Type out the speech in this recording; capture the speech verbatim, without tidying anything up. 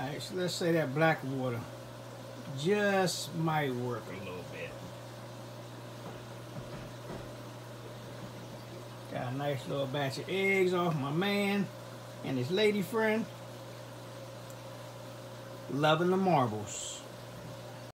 Alright, so let's say that black water just might work a little bit. Got a nice little batch of eggs off my man and his lady friend. Loving the marbles.